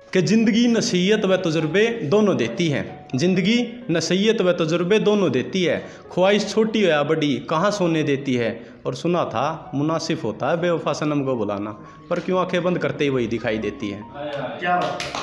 कि ज़िंदगी नसीहत व तजुर्बे दोनों देती है। ज़िंदगी नसीहत व तजुर्बे दोनों देती है। ख्वाहिश छोटी हो या बड़ी कहाँ सोने देती है। और सुना था मुनासिब होता है बेवफा सनम को बुलाना, पर क्यों आंखें बंद करते ही वही दिखाई देती है। क्या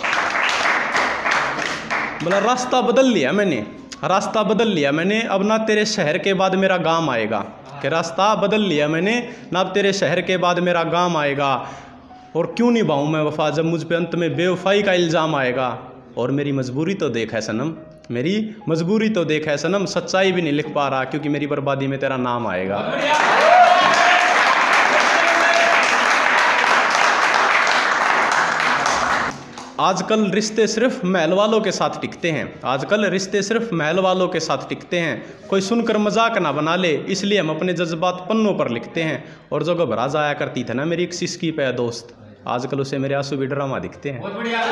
बोला रास्ता बदल लिया मैंने, रास्ता बदल लिया मैंने, अब ना तेरे शहर के बाद मेरा गांव आएगा। कि रास्ता बदल लिया मैंने, ना अब तेरे शहर के बाद मेरा गांव आएगा। और क्यों निभाऊं मैं वफा जब मुझ पे अंत में बेवफाई का इल्ज़ाम आएगा। और मेरी मजबूरी तो देख है सनम, मेरी मजबूरी तो देख है सनम, सच्चाई भी नहीं लिख पा रहा क्योंकि मेरी बर्बादी में तेरा नाम आएगा। आजकल रिश्ते सिर्फ महल वालों के साथ टिकते हैं, आजकल रिश्ते सिर्फ महल वालों के साथ टिकते हैं। कोई सुनकर मजाक ना बना ले इसलिए हम अपने जज्बात पन्नों पर लिखते हैं। और जो घबरा जाया करती थी ना मेरी एक सिसकी पे दोस्त, आजकल उसे मेरे आंसू भी ड्रामा दिखते हैं।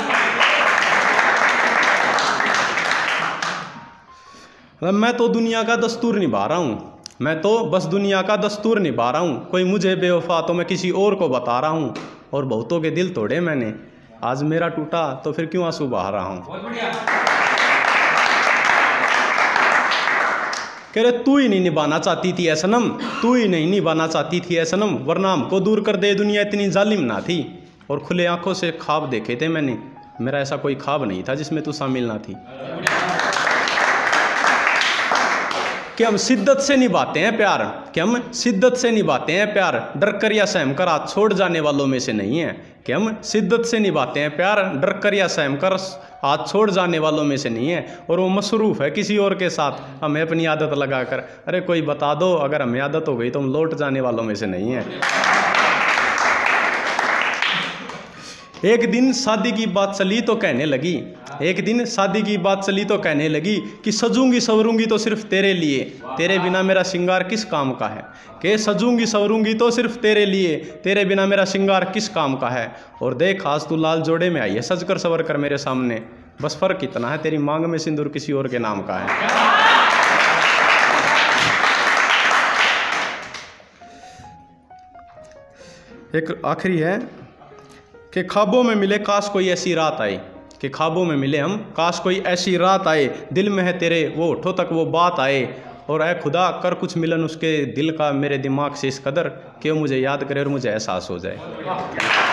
मैं तो दुनिया का दस्तूर निभा रहा हूँ, मैं तो बस दुनिया का दस्तूर निभा रहा हूँ। कोई मुझे बेवफा तो मैं किसी और को बता रहा हूँ। और बहुतों के दिल तोड़े मैंने, आज मेरा टूटा तो फिर क्यों आंसू बहा रहा हूँ। कह रहे तू ही नहीं निभाना चाहती थी ऐ सनम, तू ही नहीं निभाना चाहती थी ऐ सनम, वरना हमको दूर कर दे दुनिया इतनी जालिम ना थी। और खुले आंखों से ख्वाब देखे थे मैंने, मेरा ऐसा कोई ख्वाब नहीं था जिसमें तू शामिल ना थी। कि हम शिद्दत से निभाते हैं प्यार, कि हम शिद्दत से निभाते हैं प्यार, डर कर या सहम कर हाथ छोड़ जाने वालों में से नहीं है। कि हम शिद्दत से निभाते हैं प्यार, डर कर या सहम कर हाथ छोड़ जाने वालों में से नहीं है। और वो मसरूफ़ है किसी और के साथ, हमें अपनी आदत लगा कर। अरे कोई बता दो, अगर हमें आदत हो गई तो हम लौट जाने वालों में से नहीं है। एक दिन शादी की बात चली तो कहने लगी, एक दिन शादी की बात चली तो कहने लगी कि सजूंगी सवरूंगी तो सिर्फ तेरे लिए, तेरे बिना मेरा श्रृंगार किस काम का है। कि सजूंगी सवरूंगी तो सिर्फ तेरे लिए, तेरे बिना मेरा श्रृंगार किस काम का है। और देख आज तू लाल जोड़े में आई है सज कर सवर कर मेरे सामने, बस फर्क इतना है तेरी मांग में सिंदूर किसी और के नाम का है। एक आखिरी है कि ख्वाबों में मिले काश कोई ऐसी रात आए, कि ख्वाबों में मिले हम काश कोई ऐसी रात आए, दिल में है तेरे वो होठों तक वो बात आए। और ऐ खुदा कर कुछ मिलन उसके दिल का मेरे दिमाग से इस कदर कि वो मुझे याद करे और मुझे एहसास हो जाए।